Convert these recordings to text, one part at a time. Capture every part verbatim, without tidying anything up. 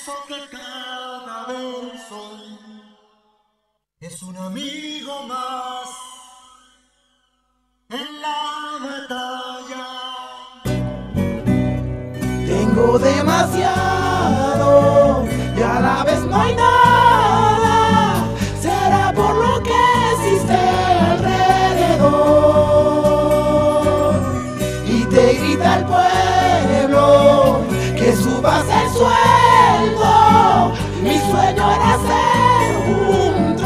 Pienso que cada verso es un amigo más en la batalla. Tengo demasiado y a la vez no hay nada. Será por lo que existe alrededor. Y te grita el pueblo que subas el sueldo. Mi sueño era ser un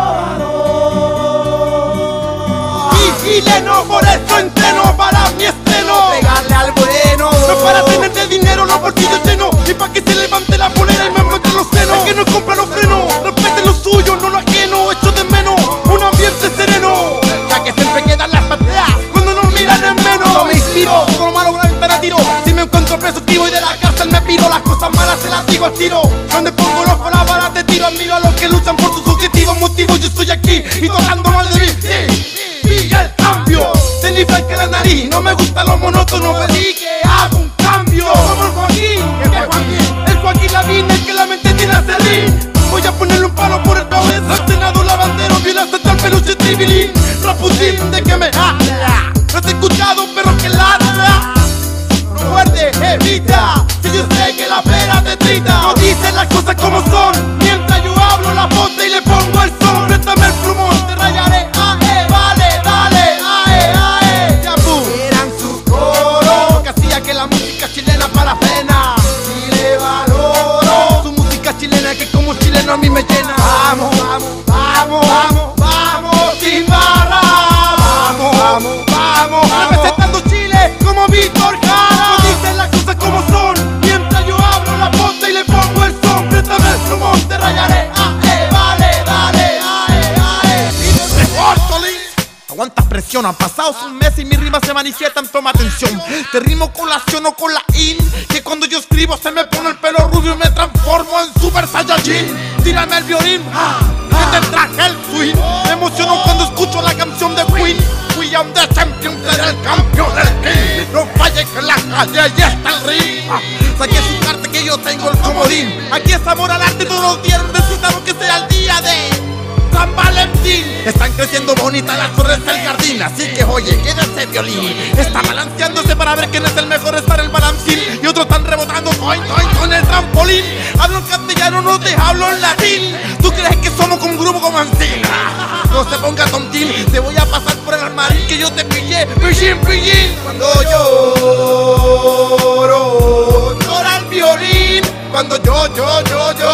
trovador. Y chileno, por eso entreno para mi estreno. Pegarle al bueno. No para tener de dinero los bolsillos llenos. Y pa' que se levante la polera y me muestre los senos. El que no compra los frenos, respete lo suyo, no lo ajeno. Echo de menos un ambiente sereno. Ya que siempre quedan las pateas cuando nos miran en menos. No me inspiro, todo lo malo por la ventana tiro. Si me encuentro preso activo y de la cárcel me piro. Las cosas malas se las digo al tiro. Donde pongo los con las balas de tiro. Admiro a los que luchan por sus objetivos, motivos. Yo estoy aquí y tocando mal de mí. Sí, pilla el cambio. Tenís que la nariz, no me gusta lo monótono. Pedí que hago un cambio. Como el Joaquín, el Joaquín, el Joaquín Lavín, el que la mente tiene a serrín. Voy a ponerle un palo por el cabeza. El senado lavandero, violaste hasta el peluche tribilín. Raputín, ¿de qué me habla? No te he escuchado, pero que ladra. No muerde, evita. Si yo sé que la pera te trita. No dicen las cosas como son. Mientras yo hablo la bota y le pongo el son. Préstame el plumón, te rayaré. Ae, vale, dale, ae, ae. Ya, boom. Eran sus coros. Lo que hacía que la música chilena para pena. Y le valoro. Su música chilena que como chileno a mí me llena. Vamos, vamos, vamos, Vamos, vamos, sin barra. Vamos, vamos, vamos, representando Chile como Víctor Jara. No dicen las cosas como son. Mientras yo abro la bota y le pongo el son. Préstame el plumón, te rayaré. Ae, vale, dale, ae, ae. ¡Repórtale! Aguanta presión, han pasado un mes y mis rimas se manifiestan, toma atención. Te rimo con la acción o con la in. Que cuando yo escribo se me pone el pelo rubio y me transformo en Super Saiyajin. Tírame el violín, ah, que te traje el swing. Me emociono cuando escucho la canción de Queen. We am the champion, seré el campeón del king. No falle que en la calle ahí está el ring. Ah, saqué su carta que yo tengo el comodín. Aquí es amor al arte, todos los días necesitamos que sea el día de San Valentín. Están creciendo bonitas las flores del jardín. Así que oye, quédese violín. Está balanceándose para ver quién es el mejor. Estar el balancín y otros están rebotando coin, coin, con el trampolín. Hablo en castellano, no te hablo en latín. ¿Tú crees que somos como un grupo como Ancina? No se ponga tontín, te voy a pasar por el armarín que yo te pillé, pillín, pillín. Cuando lloro, llora el violín. Cuando yo, yo, yo, yo